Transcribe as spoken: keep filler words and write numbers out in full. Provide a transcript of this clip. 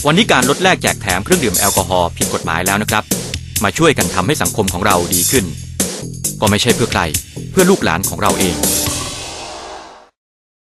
วันนี้การลดแลกแจกแถมเครื่องดื่มแอลกอฮอล์ผิดกฎหมายแล้วนะครับมาช่วยกันทำให้สังคมของเราดีขึ้นก็ไม่ใช่เพื่อใครเพื่อลูกหลานของเราเอง